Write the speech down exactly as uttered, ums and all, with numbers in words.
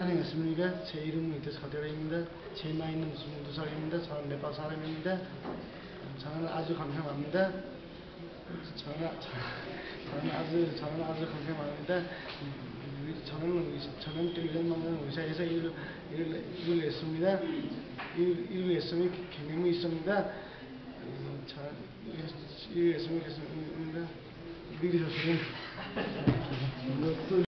안녕하십니까. 제 이름은 이태 서대라입니다. 제 나이는 스물두 살입니다. 서른네 사람입니다. 저는 아주 건강합니다. 저는, 저는 아주, 저는 아주 건강합니다. 저는, 저는 일 년 넘는 의사에서 일을, 일을, 일을 했습니다. 일, 일을 했으면 경험이 있습니다. 저, 일을 했으면, 했습니다. 미리 셨습니다